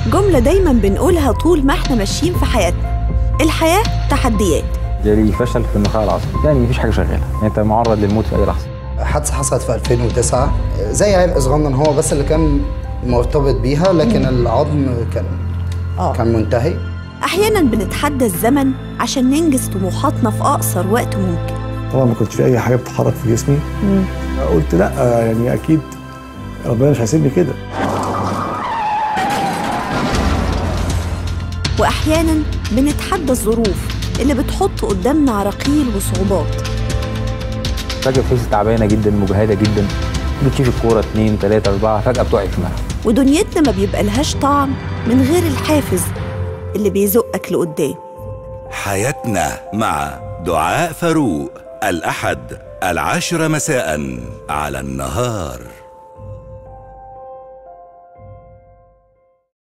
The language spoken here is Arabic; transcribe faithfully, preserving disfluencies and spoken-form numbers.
جملة دايماً بنقولها طول ما احنا ماشيين في حياتنا: الحياة تحديات. جالي فشل في النخاع العصبي، يعني مفيش حاجة شغالة، يعني أنت معرض للموت في أي لحظة. حادثة حصلت في ألفين وتسعة، زي عرق صغنن هو بس اللي كان مرتبط بيها، لكن مم. العظم كان آه. كان منتهي. أحياناً بنتحدى الزمن عشان ننجز طموحاتنا في أقصر وقت ممكن. طبعاً ما كنتش في أي حاجة بتتحرك في جسمي. مم. قلت لأ، يعني أكيد ربنا مش هيسيبني كده. وأحياناً بنتحدى الظروف اللي بتحط قدامنا عراقيل وصعوبات. فجأة بتحس تعبانة جدا، مجهدة جدا، بتشوف الكورة اتنين تلاتة أربعة، فجأة بتقعي في ملعب. ودنيتنا ما بيبقى لهاش طعم من غير الحافز اللي بيزقك لقدام. حياتنا مع دعاء فاروق، الأحد العاشرة مساء على النهار.